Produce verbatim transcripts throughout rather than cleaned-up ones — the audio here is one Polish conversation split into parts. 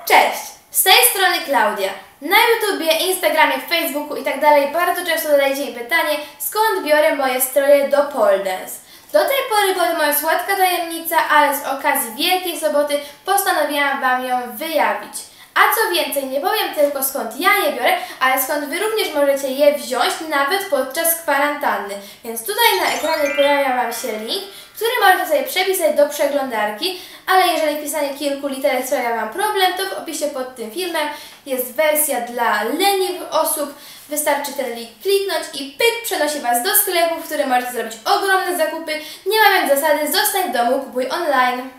Cześć! Z tej strony Klaudia. Na YouTubie, Instagramie, Facebooku i tak dalej bardzo często zadajecie mi pytanie, skąd biorę moje stroje do pole dance. Do tej pory była to moja słodka tajemnica, ale z okazji Wielkiej Soboty postanowiłam Wam ją wyjawić. A co więcej, nie powiem tylko skąd ja je biorę, ale skąd Wy również możecie je wziąć nawet podczas kwarantanny. Więc tutaj na ekranie pojawia Wam się link, który możecie sobie przepisać do przeglądarki, ale jeżeli pisanie kilku literek sprawia Wam problem, to w opisie pod tym filmem jest wersja dla leniwych osób. Wystarczy ten link kliknąć i pyk, przenosi Was do sklepu, w którym możecie zrobić ogromne zakupy. Nie ma więc zasady zostań w domu, kupuj online.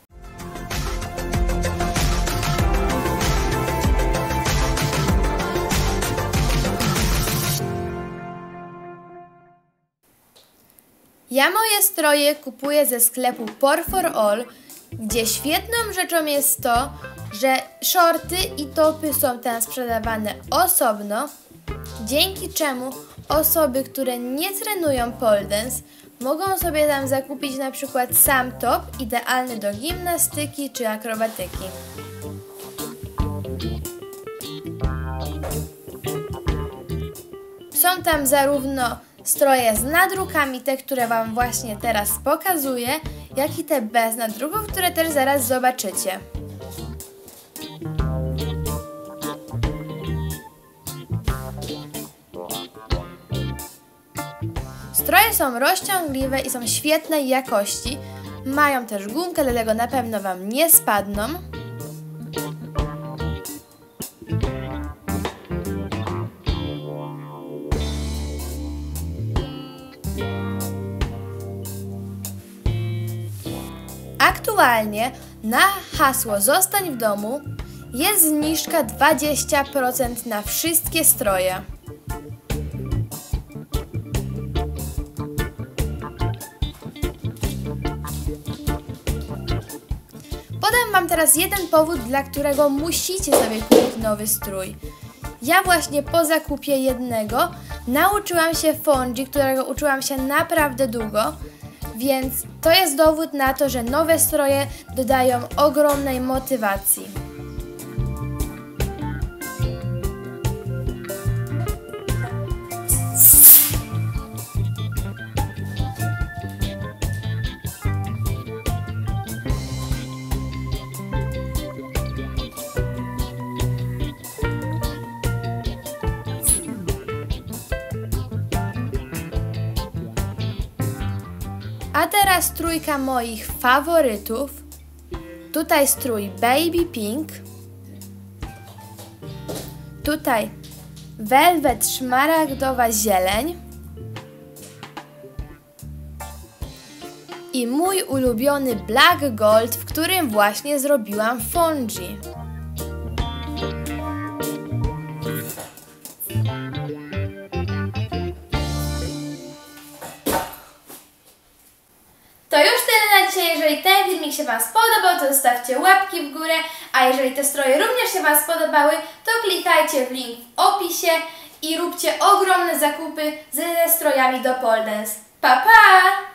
Ja moje stroje kupuję ze sklepu Por for All, gdzie świetną rzeczą jest to, że shorty i topy są tam sprzedawane osobno, dzięki czemu osoby, które nie trenują pole dance, mogą sobie tam zakupić na przykład sam top idealny do gimnastyki czy akrobatyki. Są tam zarówno stroje z nadrukami, te, które Wam właśnie teraz pokazuję, jak i te bez nadruków, które też zaraz zobaczycie. Stroje są rozciągliwe i są świetnej jakości. Mają też gumkę, dlatego na pewno Wam nie spadną. Aktualnie na hasło Zostań w domu jest zniżka dwadzieścia procent na wszystkie stroje. Podam Wam teraz jeden powód, dla którego musicie sobie kupić nowy strój. Ja właśnie po zakupie jednego nauczyłam się fonji, którego uczyłam się naprawdę długo. Więc to jest dowód na to, że nowe stroje dodają ogromnej motywacji. A teraz trójka moich faworytów. Tutaj strój Baby Pink. Tutaj Velvet szmaragdowa zieleń. I mój ulubiony Black Gold, w którym właśnie zrobiłam fonji. To już tyle na dzisiaj. Jeżeli ten filmik się Wam spodobał, to zostawcie łapki w górę, a jeżeli te stroje również się Wam spodobały, to klikajcie w link w opisie i róbcie ogromne zakupy ze strojami do pole dance. Pa, pa!